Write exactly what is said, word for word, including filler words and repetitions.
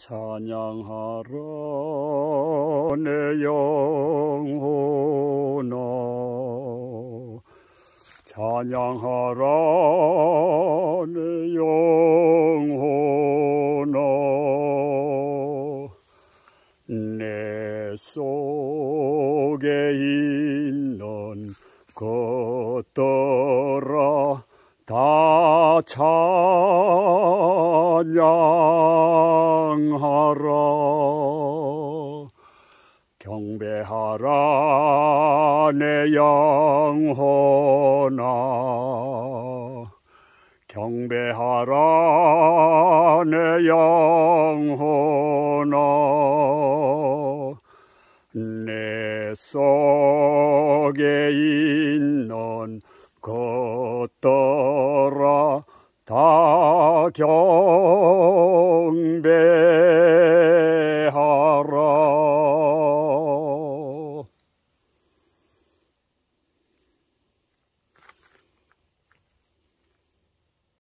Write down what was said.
찬양하라 내 영혼아, 찬양하라 내 영혼아. 내 속에 있는 것들아 다 찬양하라. 경배하라 내 영혼아, 경배하라 내 영혼아. 내 속에 있는 것들아 다 경배